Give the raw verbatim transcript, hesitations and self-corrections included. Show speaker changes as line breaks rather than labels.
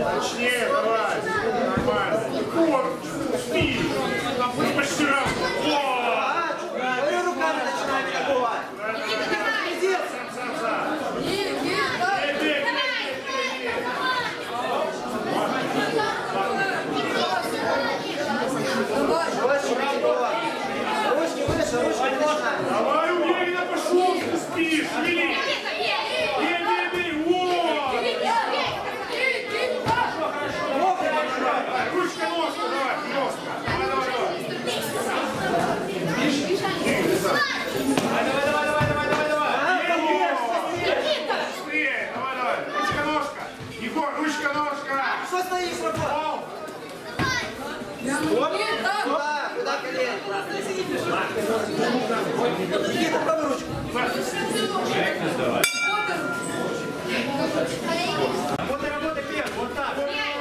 Точнее, давай. Нормально. Егор, спи. Будь мастера.
Говорю, руками начинай меня бывать. Ручки выше, ручки не начинай.
Давай, уверенно пошел, ты спишь. Вели. Ручка, ножка, давай, жестко. Давай, давай, давай. Давай, давай, давай, давай, давай, давай. Быстрее, давай, давай. Ручка, ножка. Егор, ручка, ножка.
Что стоишь, работа? Куда? Куда колени? Никита, правую ручку. Работай, работай, Пер, вот так.